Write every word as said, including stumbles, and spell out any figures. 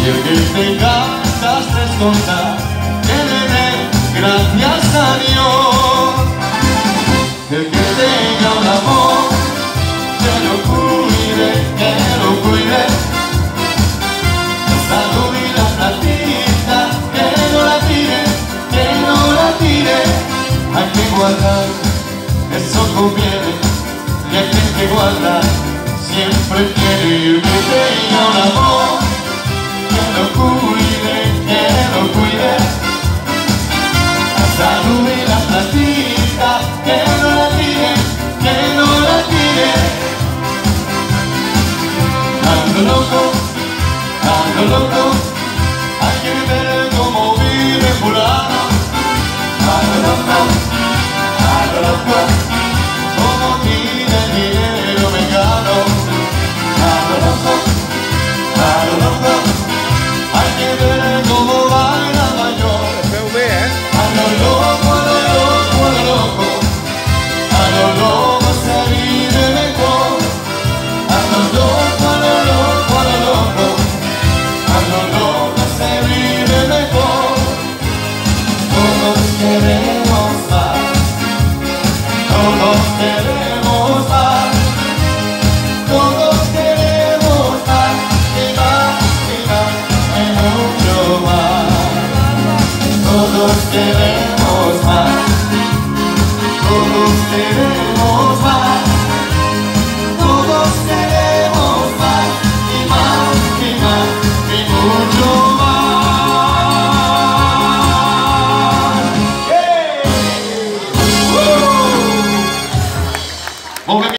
Y el que tengas tres cosas, que le dé gracias a Dios. El que tenga un amor, que lo cuide, que lo cuide. La salud y la platita, que no la tire, que no la tire. Hay que guardar, eso conviene. Y aquel que guarda siempre tiene. Y el que tenga un amor, que lo cuide, que lo cuide. La salud y la platita, que no la tire, que no la tire. Ando loco, ando loco, hay que ver cómo vive fulano. Ando loco, ando loco, como tira el dinero mexicano. Ando loco, ando loco, hay que ver cómo baila mayor. Ando loco, ando loco, ando loco, ando loco, se vive mejor. Ando loco, ando loco, ando loco, ando loco, se vive mejor. Todos queremos más, todos queremos más, todos queremos más, y más, y más, y mucho más. Todos queremos más, todos queremos más, todos queremos más, y más, y más, y mucho más. ¡Yeah! ¡Uh!